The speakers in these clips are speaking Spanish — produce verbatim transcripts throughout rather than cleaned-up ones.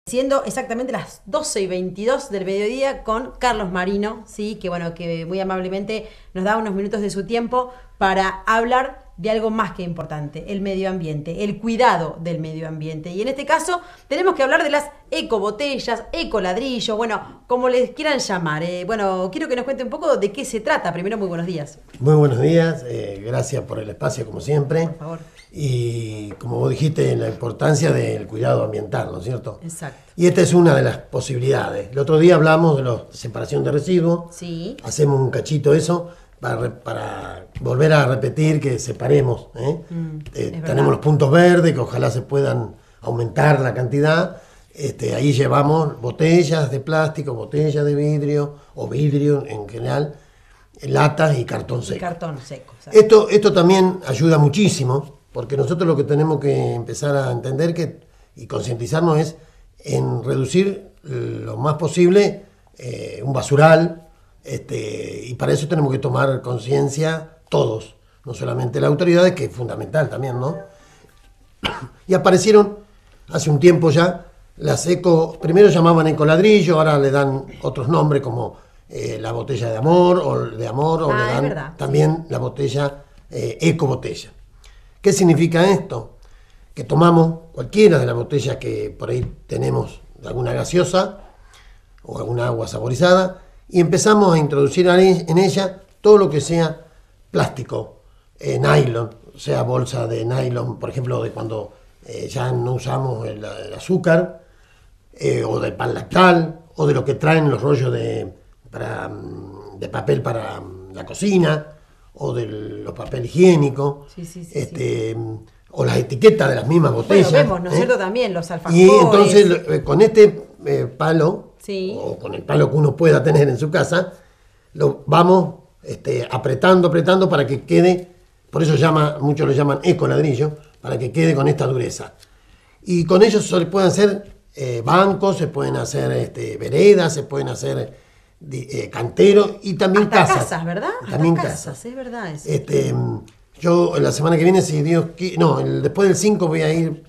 Siendo exactamente las doce y veintidós del mediodía con Carlos Marino, ¿sí? que bueno, que muy amablemente nos da unos minutos de su tiempo para hablar de algo más que importante, el medio ambiente, el cuidado del medio ambiente. Y en este caso tenemos que hablar de las ecobotellas, ecoladrillo, bueno, como les quieran llamar. Eh, bueno, quiero que nos cuente un poco de qué se trata. Primero, muy buenos días. Muy buenos días, eh, gracias por el espacio como siempre. Por favor. Y como vos dijiste, la importancia del cuidado ambiental, ¿no es cierto? Exacto. Y esta es una de las posibilidades. El otro día hablamos de la separación de residuos. Sí. Hacemos un cachito eso para, para volver a repetir que separemos. ¿eh? Mm, eh, tenemos los puntos verdes que ojalá se puedan aumentar la cantidad. Este, ahí llevamos botellas de plástico, botellas de vidrio o vidrio en general, latas y cartón seco. Y cartón seco. Esto, esto también ayuda muchísimo. Porque nosotros lo que tenemos que empezar a entender que, y concientizarnos es en reducir lo más posible eh, un basural, este, y para eso tenemos que tomar conciencia todos, no solamente las autoridades, que es fundamental también, ¿no? Y aparecieron hace un tiempo ya las eco, primero llamaban ecoladrillo, ahora le dan otros nombres como eh, la botella de amor, o de amor, o ah, le dan verdad, también sí. la botella eh, ecobotella. ¿Qué significa esto? Que tomamos cualquiera de las botellas que por ahí tenemos de alguna gaseosa o alguna agua saborizada y empezamos a introducir en ella todo lo que sea plástico, eh, nylon, sea bolsa de nylon, por ejemplo, de cuando eh, ya no usamos el, el azúcar, eh, o del pan lactal, o de lo que traen los rollos de, para, de papel para la cocina, o de los papel higiénico, sí, sí, sí, este, sí. o las etiquetas de las mismas botellas. Bueno, vemos, ¿no es ¿eh? cierto? También los alfajores. Y entonces con este eh, palo, sí. o con el palo que uno pueda tener en su casa, lo vamos este, apretando, apretando para que quede, por eso llama, muchos lo llaman ecoladrillo, para que quede con esta dureza. Y con ellos se pueden hacer eh, bancos, se pueden hacer este, veredas, se pueden hacer de, eh, canteros y también hasta casas. casas, ¿verdad? También hasta casas. casas, es verdad eso. Este, yo la semana que viene, si Dios quiere, no, el, después del cinco voy a ir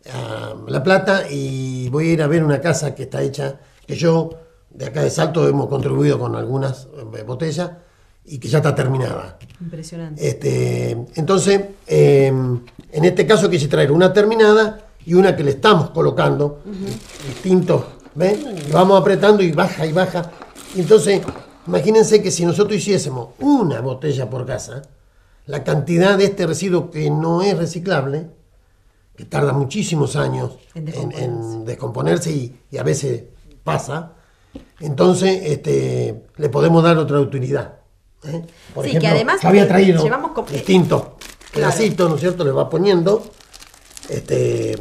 a La Plata y voy a ir a ver una casa que está hecha, que yo de acá de Salto hemos contribuido con algunas eh, botellas y que ya está terminada. Impresionante. Este, entonces, eh, en este caso quise traer una terminada y una que le estamos colocando, uh-huh. distintos, ¿ven? Y vamos apretando y baja y baja. Entonces, imagínense que si nosotros hiciésemos una botella por casa, la cantidad de este residuo que no es reciclable, que tarda muchísimos años en descomponerse, en, en descomponerse y, y a veces pasa, entonces este, le podemos dar otra utilidad. ¿eh? Por sí, ejemplo, que además había traído llevamos con... distintos claro. pedacitos, ¿no es cierto? Le va poniendo. Este,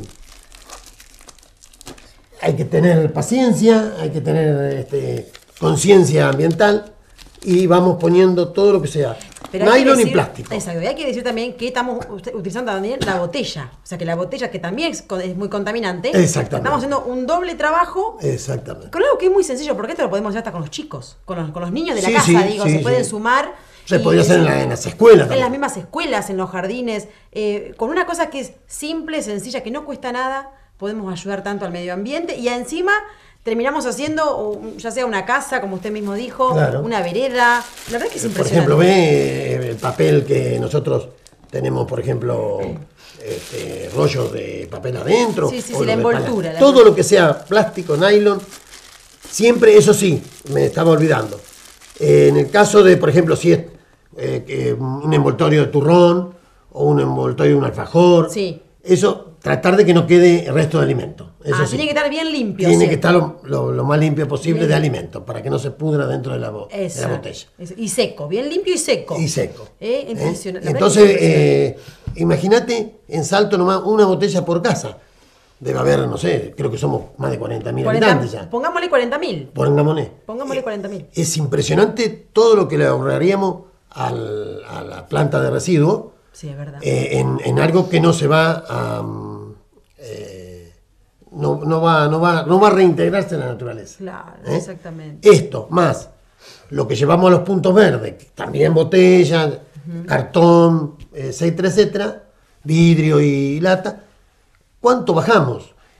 hay que tener paciencia, hay que tener este, conciencia ambiental y vamos poniendo todo lo que sea. Pero nylon decir, y plástico. Exacto, y hay que decir también que estamos utilizando también la botella. O sea, que la botella, que también es, es muy contaminante. Exactamente. Estamos haciendo un doble trabajo. Exactamente. Con algo que es muy sencillo, porque esto lo podemos hacer hasta con los chicos, con los, con los niños de la sí, casa, sí, digo, sí, se sí. pueden sumar. Se podría hacer en, la, en las escuelas. En también. las mismas escuelas, en los jardines. Eh, con una cosa que es simple, sencilla, que no cuesta nada, podemos ayudar tanto al medio ambiente y encima terminamos haciendo ya sea una casa, como usted mismo dijo, claro. una vereda. La verdad es que es impresionante. Por ejemplo, ve el papel que nosotros tenemos, por ejemplo, este, rollos de papel adentro. Sí, sí, sí, la envoltura. La Todo envoltura. Lo que sea plástico, nylon, siempre, eso sí, me estaba olvidando. Eh, en el caso de, por ejemplo, si es eh, eh, un envoltorio de turrón o un envoltorio de un alfajor, sí. eso, tratar de que no quede el resto de alimento. Eso ah, sí. Tiene que estar bien limpio. Tiene ¿sí? que estar lo, lo, lo más limpio posible bien. de alimento, para que no se pudra dentro de la, bo de la botella. Y seco, bien limpio y seco. Y seco. Eh, impresionante. ¿Eh? Entonces, eh, imagínate, en Salto nomás una botella por casa. Debe haber, no sé, creo que somos más de cuarenta mil habitantes ya. Pongámosle cuarenta mil. Pongámosle. Pongámosle cuarenta mil. Es impresionante todo lo que le ahorraríamos al, a la planta de residuos. Sí, es verdad. Eh, en, en algo que no se va a... Eh, no, no, va, no, va, no va a reintegrarse en la naturaleza. Claro, ¿eh? exactamente. Esto, más lo que llevamos a los puntos verdes, también botellas, uh-huh. cartón, etcétera, etcétera, vidrio y lata. ¿Cuánto bajamos?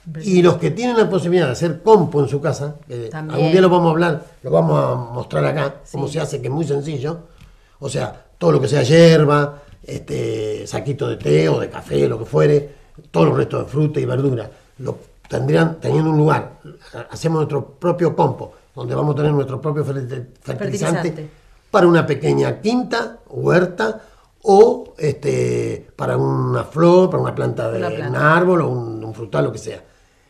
Y los que tienen la posibilidad de hacer compo en su casa, que algún día lo vamos a hablar, lo vamos a mostrar acá, sí. cómo se hace, que es muy sencillo. O sea, todo lo que sea hierba, este, saquito de té o de café, lo que fuere, todos los restos de fruta y verdura, lo tendrían teniendo un lugar. Hacemos nuestro propio compo, donde vamos a tener nuestro propio fertilizante, fertilizante. para una pequeña quinta, huerta, o este, para una flor, para una planta de una planta. un árbol o un, un frutal, lo que sea.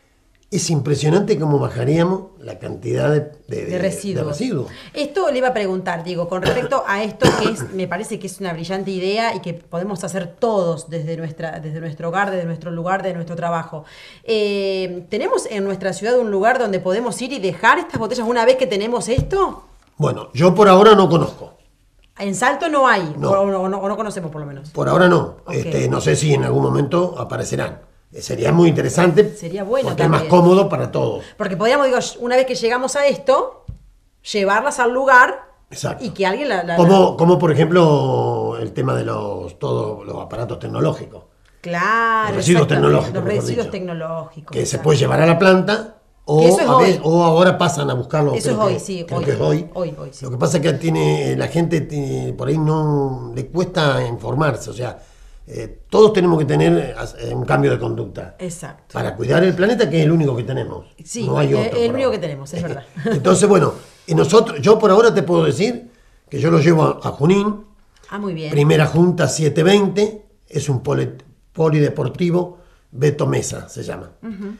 Es impresionante cómo bajaríamos la cantidad de, de, de, residuos. de residuos. Esto le iba a preguntar, Diego, con respecto a esto que es, me parece que es una brillante idea y que podemos hacer todos desde, nuestra, desde nuestro hogar, desde nuestro lugar, de nuestro trabajo. Eh, ¿Tenemos en nuestra ciudad un lugar donde podemos ir y dejar estas botellas una vez que tenemos esto? Bueno, yo por ahora no conozco. En Salto no hay, no. O, o, no, o no conocemos por lo menos. Por ahora no. Okay. Este, no sé si en algún momento aparecerán. Sería muy interesante. Sería bueno porque también. es más cómodo para todos. Porque podríamos, digo, una vez que llegamos a esto, llevarlas al lugar. Exacto. Y que alguien la... la como, la... como por ejemplo el tema de los todos los aparatos tecnológicos. Claro. Los residuos tecnológicos. Los residuos dicho, tecnológicos. Que exacto. se puede llevar a la planta. O, eso es a hoy. Ver, o ahora pasan a buscarlo. Eso es que, hoy, sí. Creo Hoy, que es hoy. hoy, hoy sí. Lo que pasa es que tiene, la gente tiene, por ahí no le cuesta informarse. O sea, eh, todos tenemos que tener eh, un cambio de conducta. Exacto. Para cuidar el planeta, que es el único que tenemos. Sí, no hay otro. Es el único que tenemos, es verdad. Entonces, bueno, y nosotros, yo por ahora te puedo decir que yo lo llevo a, a Junín. Ah, muy bien. Primera Junta siete veinte. Es un poli, polideportivo. Beto Mesa se llama. Uh-huh.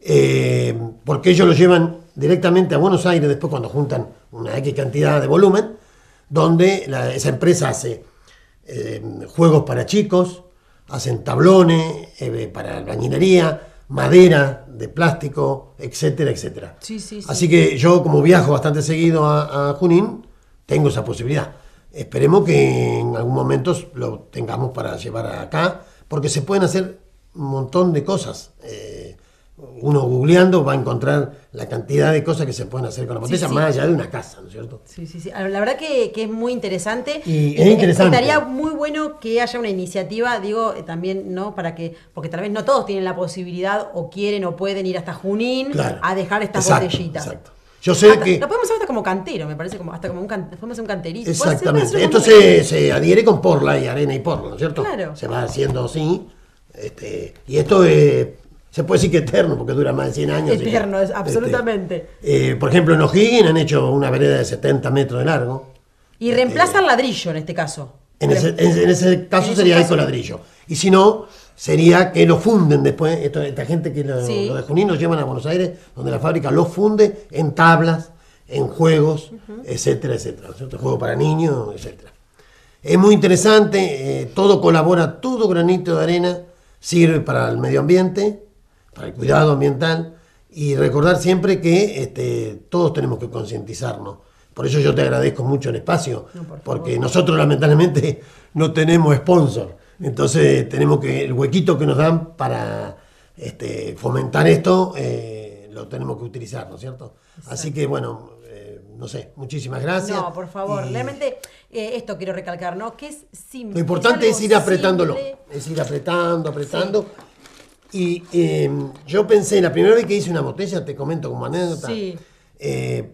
Eh, porque ellos lo llevan directamente a Buenos Aires después cuando juntan una X cantidad de volumen, donde la, esa empresa hace eh, juegos para chicos, hacen tablones eh, para albañilería, madera de plástico, etcétera, etcétera. Sí, sí, sí. Así que yo, como viajo bastante seguido a, a Junín, tengo esa posibilidad. Esperemos que en algún momento lo tengamos para llevar acá, porque se pueden hacer un montón de cosas. Eh, Uno googleando va a encontrar la cantidad de cosas que se pueden hacer con la botella, sí, sí. más allá de una casa, ¿no es cierto? Sí, sí, sí. La verdad que, que es muy interesante. Y es interesante. Estaría muy bueno que haya una iniciativa, digo, también, ¿no? Para que, porque tal vez no todos tienen la posibilidad, o quieren, o pueden ir hasta Junín, claro, a dejar estas exacto, botellitas. Exacto. Yo sé hasta, que... Lo podemos hacer hasta como cantero, me parece, como hasta como un, can, podemos hacer un canterito. Exactamente. Ser, Esto se, se adhiere con porla y arena y porla, ¿no es cierto? Claro. Se va haciendo así. Este, y esto es... Se puede decir que eterno, porque dura más de cien años. Eterno, que, absolutamente. Este, eh, por ejemplo, en O'Higgins han hecho una vereda de setenta metros de largo. Y reemplaza el eh, ladrillo en este caso. En ese, en, en ese caso en sería eco ladrillo. Y si no, sería que lo funden después. Esto, esta gente que lo, sí. lo de Junín lo llevan a Buenos Aires, donde la fábrica lo funde en tablas, en juegos, uh-huh. etcétera, etcétera. ¿Cierto? Juego para niños, etcétera. Es muy interesante, eh, todo colabora, todo granito de arena sirve para el medio ambiente, para el cuidado ambiental, y recordar siempre que este, todos tenemos que concientizarnos. Por eso yo te agradezco mucho el espacio, no, por porque nosotros lamentablemente no tenemos sponsor, entonces tenemos que, el huequito que nos dan para este, fomentar esto, eh, lo tenemos que utilizar, ¿no es cierto? Exacto. Así que bueno, eh, no sé, muchísimas gracias. No, por favor, y... realmente eh, esto quiero recalcar, ¿no? Que es simple. Lo importante es, es ir apretándolo, simple. es ir apretando, apretando. Sí. Y eh, yo pensé, la primera vez que hice una botella, te comento como anécdota, sí. eh,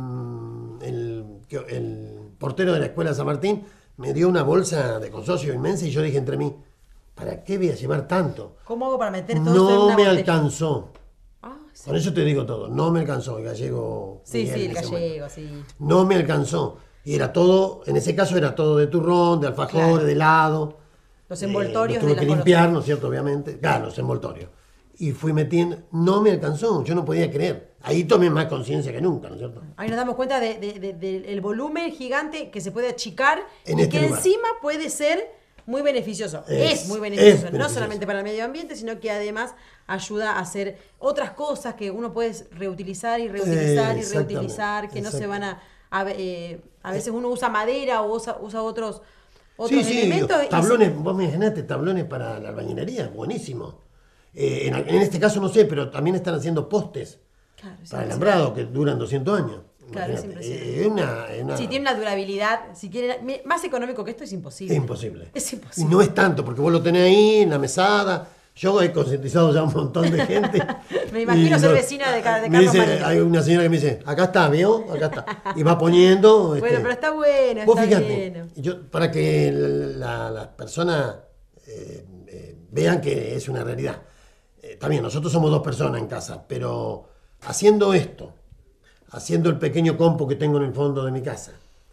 el, el portero de la escuela de San Martín me dio una bolsa de consorcio inmensa y yo dije entre mí, ¿para qué voy a llevar tanto? ¿Cómo hago para meter todo No esto en una me botella? alcanzó. Ah, sí. Con eso te digo todo, no me alcanzó, el gallego. Sí, Miguel, sí, el gallego, sí. No me alcanzó. Y era todo, en ese caso era todo de turrón, de alfajores, claro. de helado. Los envoltorios eh, tuve de que limpiar, ¿no es cierto? Obviamente. Claro, los envoltorios. Y fui metiendo. No me alcanzó, yo no podía creer. Ahí tomé más conciencia que nunca, ¿no es cierto? Ahí nos damos cuenta del de, de, de, de volumen gigante que se puede achicar en y este que lugar. Encima puede ser muy beneficioso. Es, es muy beneficioso, es beneficioso, no solamente para el medio ambiente, sino que además ayuda a hacer otras cosas que uno puede reutilizar y reutilizar eh, y reutilizar, que no se van a... A, eh, a veces uno usa madera o usa, usa otros... Otros sí, elementos sí, tablones, se... vos me imaginaste, tablones para la albañilería, buenísimo. Eh, en, en este caso no sé, pero también están haciendo postes claro, para alambrado que duran doscientos años. Claro, es impresionante. Eh, una, una... Si tiene una durabilidad, si quiere, más económico que esto es imposible. Es imposible. Es imposible. Y no es tanto, porque vos lo tenés ahí en la mesada, Yo he concientizado ya a un montón de gente. Me imagino y ser lo- vecina de, Ca- de me Carlos dice, Marino. hay una señora que me dice, acá está, ¿vio? Acá está. Y va poniendo. Bueno, este, pero está bueno, vos está fíjate, bien. yo, para que la- las personas eh, eh, vean que es una realidad. Eh, también, nosotros somos dos personas en casa, pero haciendo esto, haciendo el pequeño compo que tengo en el fondo de mi casa,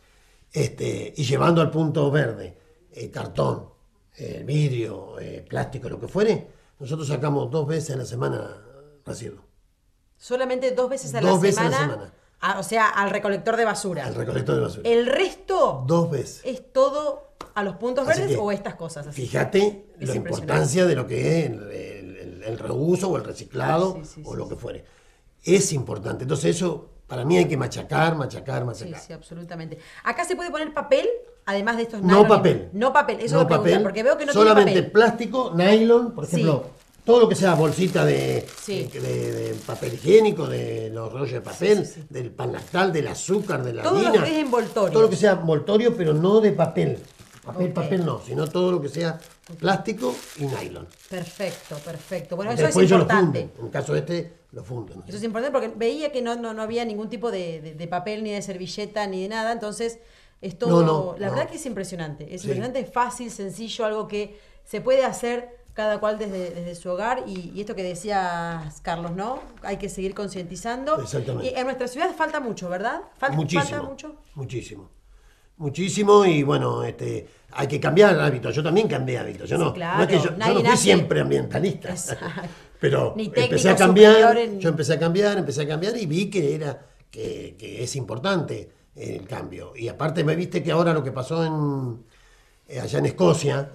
este, y llevando al punto verde eh, cartón, eh, vidrio, eh, plástico, lo que fuere, nosotros sacamos dos veces a la semana residuos. Solamente dos veces a Dos la veces a la semana. semana. Ah, o sea, al recolector de basura. Al recolector de basura. El resto Dos veces. es todo a los puntos Así verdes que, o estas cosas así. Fíjate Es la impresionante. importancia de lo que es el, el- el- el reuso o el reciclado Sí, sí, o sí, lo sí. que fuere. Es importante. Entonces eso, para mí hay que machacar, machacar, Sí, machacar. sí, absolutamente. Acá se puede poner papel, además de estos No nylon y- papel. No papel, eso No es lo que papel, pregunta, porque veo que no solamente tiene papel. plástico, nylon, por Sí. ejemplo, todo lo que sea bolsita de, Sí. de, de- de papel higiénico, de los rollos de papel, Sí, sí, sí. del pan lactal, del azúcar, de la Todo lo harina. que es envoltorio. Todo lo que sea envoltorio, pero no de papel. Papel, Ok. papel no, sino todo lo que sea plástico y nylon. Perfecto, perfecto. Bueno, eso Después es ellos lo importante. funden. En caso de este, lo funden. Eso es importante porque veía que no, no, no había ningún tipo de, de- de papel, ni de servilleta, ni de nada. Entonces, es todo. No, no, la no. verdad que es impresionante. Es Sí. impresionante, fácil, sencillo, algo que se puede hacer cada cual desde, desde su hogar. Y, y esto que decías, Carlos, ¿no? Hay que seguir concientizando. Exactamente. Y en nuestra ciudad falta mucho, ¿verdad? Falta, Muchísimo. falta mucho. Muchísimo. Muchísimo y bueno, este, hay que cambiar hábitos. Yo también cambié hábitos. Yo no, Sí, claro. no es que yo, yo Nadie no fui nace- siempre ambientalista. Exacto. Pero Ni técnico empecé a cambiar, superior en- yo empecé a cambiar, empecé a cambiar y vi que era que, que es importante el cambio. Y aparte me viste que ahora lo que pasó en eh, allá en Escocia,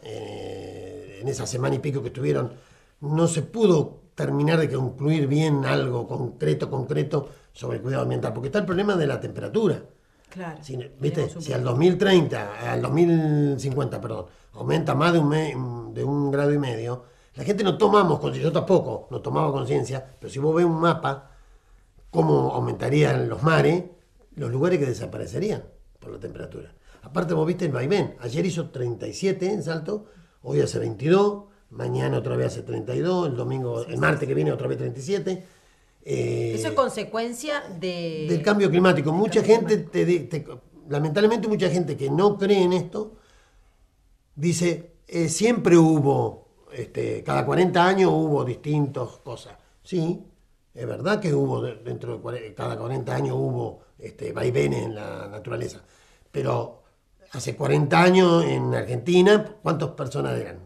eh, en esa semana y pico que estuvieron, no se pudo terminar de concluir bien algo concreto, concreto sobre el cuidado ambiental, porque está el problema de la temperatura. Claro. Si, tenemos ¿viste? un Si al problema. dos mil treinta, al dos mil cincuenta, perdón, aumenta más de un, me- de un grado y medio, la gente no tomamos conciencia, yo tampoco no tomaba conciencia, pero si vos ves un mapa, cómo aumentarían los mares, los lugares que desaparecerían por la temperatura. Aparte vos viste el vaivén, ayer hizo treinta y siete en Salto, hoy hace veintidós, mañana otra vez hace treinta y dos, el domingo, el martes que viene otra vez treinta y siete. eh, Eso es consecuencia de... del cambio climático. del Mucha cambio gente, te, di- te- lamentablemente mucha gente que no cree en esto, dice, eh, siempre hubo, este, cada cuarenta años hubo distintas cosas. Sí, es verdad que hubo, de- dentro de cuare- cada cuarenta años hubo este, vaivenes en la naturaleza, pero hace cuarenta años en Argentina, ¿cuántas personas eran?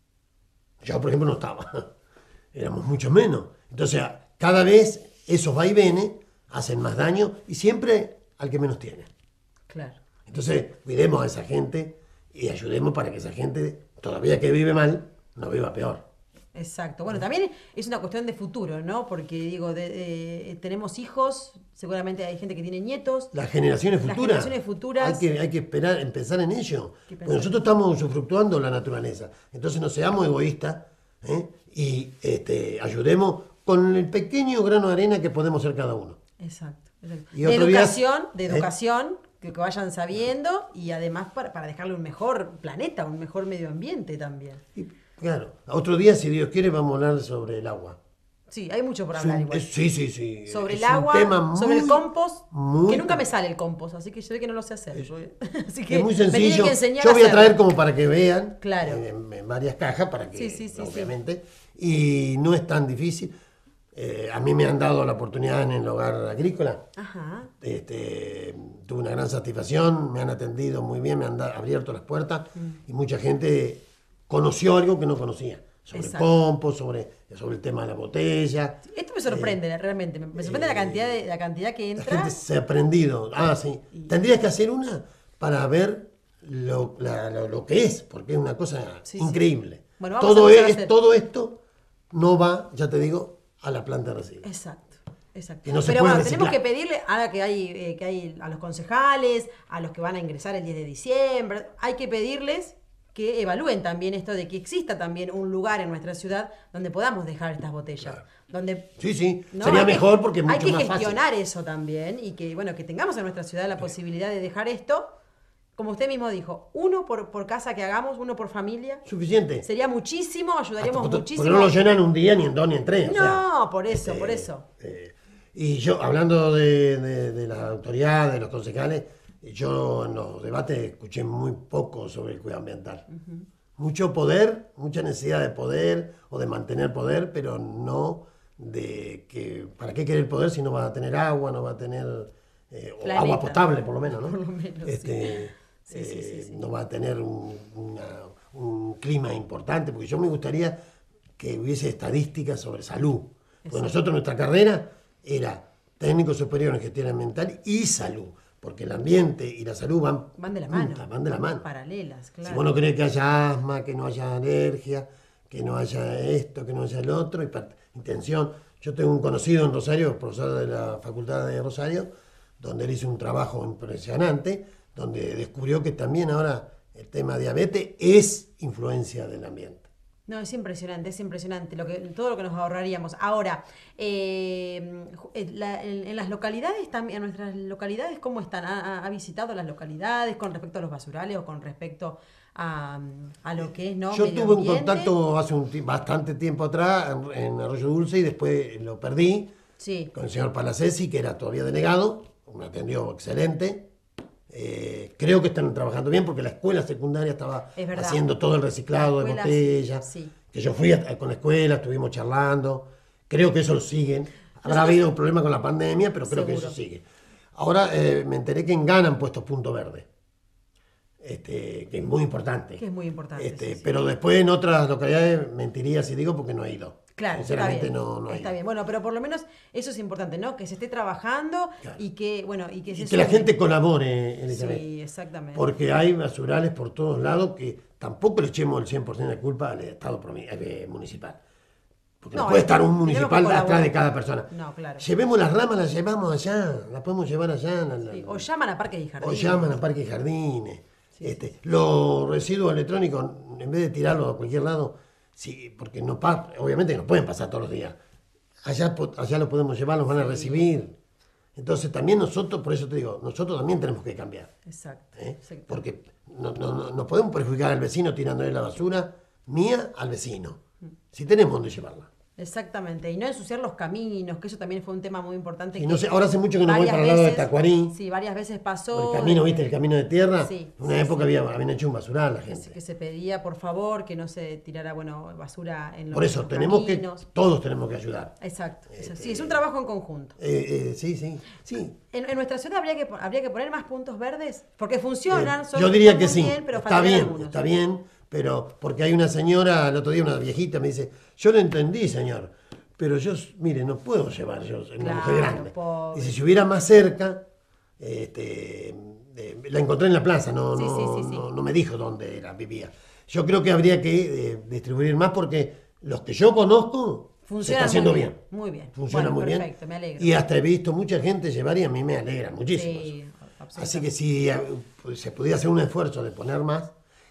Yo, por ejemplo, no estaba. Éramos mucho menos. Entonces, cada vez esos vaivenes hacen más daño y siempre al que menos tiene. Claro. Entonces, cuidemos a esa gente y ayudemos para que esa gente, todavía que vive mal, no viva peor. Exacto. Bueno, también es una cuestión de futuro, ¿no? Porque digo, de- eh, tenemos hijos, seguramente hay gente que tiene nietos. Las generaciones Las futuras. generaciones futuras. Hay que, hay que esperar, empezar en ello. que pensar Porque nosotros estamos usufructuando la naturaleza. Entonces no seamos egoístas, ¿eh? Y este, ayudemos con el pequeño grano de arena que podemos ser cada uno. Exacto. exacto. Y De otro día- educación, de ¿eh? educación, que, que vayan sabiendo y además para, para dejarle un mejor planeta, un mejor medio ambiente también. Y, claro, otro día, si Dios quiere, vamos a hablar sobre el agua. Sí, hay mucho por Es hablar un- igual. es- sí, sí, sí. Sobre Es el un agua, tema sobre el muy- compost, muy- que nunca me sale el compost, así que yo sé que no lo sé hacer. Es- porque- así que Es muy me tienen sencillo. que enseñar Yo voy a hacerlo. traer como para que vean, Claro. eh, en, en varias cajas, para que, Sí, sí, sí, sí. obviamente, y no es tan difícil. Eh, a mí me han dado la oportunidad en el hogar agrícola. Ajá. Este, tuve una gran satisfacción, me han atendido muy bien, me han da- abierto las puertas Mm. y mucha gente conoció algo que no conocía. Sobre Exacto. compost, sobre, sobre el tema de la botella. Esto me sorprende realmente, me, me sorprende la cantidad de la cantidad que La entra. gente se ha aprendido. Ah, sí. Tendrías que hacer una para ver lo, la- lo- lo que es, porque es una cosa Sí, sí. increíble. Bueno, vamos a todo, empezar a es, hacer. todo esto no va, ya te digo, a la planta de residuos. Exacto, exacto. Que no se Pero puede bueno, tenemos que reciclar. pedirle, ahora que hay, eh, que hay a los concejales, a los que van a ingresar el diez de diciembre, hay que pedirles que evalúen también esto de que exista también un lugar en nuestra ciudad donde podamos dejar estas botellas. Claro. Donde, Sí, sí. ¿no? Sería Hay que- mejor porque es hay mucho que más fácil. gestionar eso también y que bueno que tengamos en nuestra ciudad la posibilidad de dejar esto como usted mismo dijo, uno por, por casa que hagamos, uno por familia. Suficiente. Sería muchísimo, ayudaríamos Hasta- muchísimo. Porque no lo llenan un día, ni en dos, ni en tres. o No, sea, por eso, este, por eso. eh, y yo, hablando de, de, de las autoridades, de los concejales, yo en los debates escuché muy poco sobre el cuidado ambiental. Uh-huh. Mucho poder, mucha necesidad de poder o de mantener poder, pero no de que, ¿para qué querer poder si no va a tener agua, no va a tener eh, o agua potable por lo menos, ¿no? Por lo menos, este, sí. eh, Sí, sí, sí, sí. No va a tener un, una, un clima importante, porque yo me gustaría que hubiese estadísticas sobre salud. Porque Exacto. nosotros nuestra carrera era técnico superior en gestión ambiental y salud, porque el ambiente y la salud van, van de la mano. Juntas, van de la mano. Paralelas, claro. Si vos no querés que haya asma, que no haya alergia, que no haya esto, que no haya el otro, intención. Yo tengo un conocido en Rosario, profesor de la Facultad de Rosario, donde él hizo un trabajo impresionante, donde descubrió que también ahora el tema diabetes es influencia del ambiente. No, es impresionante, es impresionante lo que, todo lo que nos ahorraríamos. Ahora, eh, la, en, en las localidades, también, en nuestras localidades, ¿cómo están? ¿Ha, ha visitado las localidades con respecto a los basurales o con respecto a, a lo que es no Yo medio tuve un ambiente? contacto hace un, bastante tiempo atrás en, en Arroyo Dulce y después lo perdí Sí. con el señor Palacesi, que era todavía delegado, me atendió excelente. Eh, creo que están trabajando bien porque la escuela secundaria estaba haciendo todo el reciclado de botellas, sí. que yo fui a, con la escuela, estuvimos charlando, creo que eso lo siguen. Habrá Nosotros, habido un problema con la pandemia, pero creo seguro. que eso sigue. Ahora eh, me enteré que en Ghana han puesto punto verde, este, que es muy importante. Que es muy importante, Este, sí, sí. Pero después en otras localidades mentiría si digo porque no he ido. Claro, Sinceramente está bien, no, no he está ido. bien. Bueno, pero por lo menos eso es importante, ¿no? Que se esté trabajando Claro. y que, bueno, y que Y se que la sume. gente colabore, Elizabeth. Sí, exactamente. Porque hay basurales por todos lados que tampoco le echemos el cien por ciento de culpa al Estado promi- eh, municipal. Porque no, No, puede es que estar un tenemos que municipal colaborar. atrás de cada persona. No, claro. Llevemos las ramas, las llevamos allá, las podemos llevar allá. la- la- Sí, o llaman a parques y o jardines. llaman a parques y jardines. Sí, este, sí, sí. Los residuos electrónicos, en vez de tirarlos a cualquier lado, sí, porque no pa- obviamente no pueden pasar todos los días. Allá, po- allá los podemos llevar, los van a Sí. recibir. Entonces también nosotros, por eso te digo, nosotros también tenemos que cambiar. Exacto. ¿eh? exacto. Porque no, no, no, no podemos perjudicar al vecino tirándole la basura mía al vecino. Si tenemos dónde llevarla. Exactamente, y no ensuciar los caminos, que eso también fue un tema muy importante. Y que no sé, ahora hace mucho que no voy varias para el lado de veces- Tacuarí. Sí, varias veces pasó. Por el camino, eh, ¿viste? El camino de tierra. Sí, en una sí, época sí. había, habían hecho un basural la Que se, gente. que se pedía, por favor, que no se tirara, bueno, basura en los Por eso, los tenemos caminos. que, todos tenemos que ayudar. Exacto, eso. Este- Sí, es un trabajo en conjunto. Eh, eh, sí, sí, sí. En, en nuestra ciudad habría que, po- habría que poner más puntos verdes, porque funcionan. Eh, son- yo diría están que muy sí, bien, pero está faltarían bien, algunos. está bien, pero porque hay una señora, el otro día una viejita me dice, yo lo entendí, señor, pero yo, mire, no puedo llevar yo, soy una Claro, mujer grande. pobre. Dice, si hubiera más cerca, este, eh, la encontré en la plaza, no, Sí, no, sí, sí, sí. no, no me dijo dónde era, vivía. Yo creo que habría que eh, distribuir más porque los que yo conozco se Funciona está haciendo muy bien. bien, muy bien. Funciona Bueno, muy bien. perfecto, me alegro. Y hasta he visto mucha gente llevar y a mí me alegra muchísimo. Sí, eso. absolutamente. Así que si eh, pues, se pudiera hacer un esfuerzo de poner más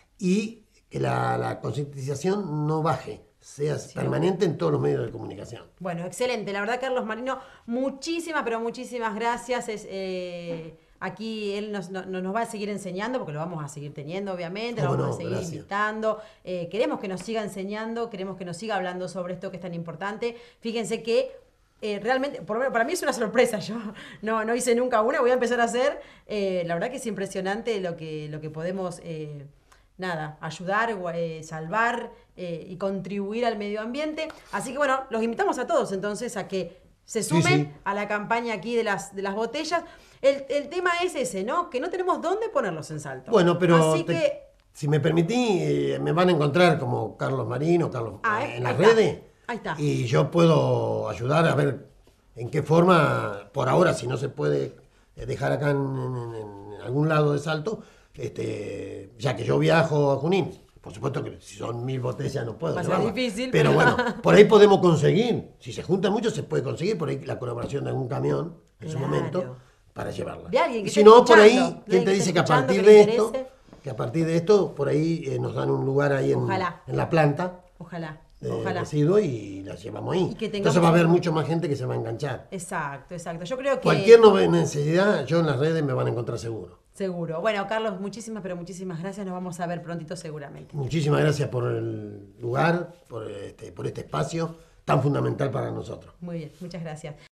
y que la, la concientización no baje, sea permanente en todos los medios de comunicación. Bueno, excelente. La verdad, Carlos Marino, muchísimas, pero muchísimas gracias. Es, eh, aquí él nos, no- nos va a seguir enseñando, porque lo vamos a seguir teniendo, obviamente, lo Cómo vamos no, a seguir gracias. invitando. Eh, queremos que nos siga enseñando, queremos que nos siga hablando sobre esto que es tan importante. Fíjense que eh, realmente, por lo menos para mí es una sorpresa. Yo no, no hice nunca una, voy a empezar a hacer. Eh, la verdad que es impresionante lo que, lo que podemos... eh, nada, ayudar, eh, salvar eh, y contribuir al medio ambiente. Así que bueno, los invitamos a todos entonces a que se sumen Sí, sí. a la campaña aquí de las, de las botellas. El, el tema es ese, ¿no? Que no tenemos dónde ponerlos en Salto. Bueno, pero Así te- que, si me permití, eh, me van a encontrar como Carlos Marino, Carlos Ah, eh, eh, en las ahí está, redes. ahí está. Y yo puedo ayudar a ver en qué forma, por ahora, si no se puede eh, dejar acá en, en- en algún lado de Salto, este, ya que yo viajo a Junín. Por supuesto que si son mil botellas no puedo Va a ser llevarlas, difícil, pero pero- bueno, por ahí podemos conseguir. Si se juntan muchos, se puede conseguir por ahí la colaboración de algún camión en su Claro. momento para llevarla. De alguien que Y esté si no, por ahí, escuchando, de ¿quién alguien te que dice esté que a escuchando, partir que le de esto, interese? que a partir de esto, por ahí eh, nos dan un lugar ahí en, Ojalá. en la planta ojalá, de ojalá. residuos y la llevamos ahí. Y que tengamos Entonces va a haber un- mucho más gente que se va a enganchar. Exacto, exacto. Yo creo que... Cualquier no- necesidad, yo en las redes me van a encontrar seguro. Seguro. Bueno, Carlos, muchísimas, pero muchísimas gracias. Nos vamos a ver prontito seguramente. Muchísimas gracias por el lugar, por este, por este espacio tan fundamental para nosotros. Muy bien, muchas gracias.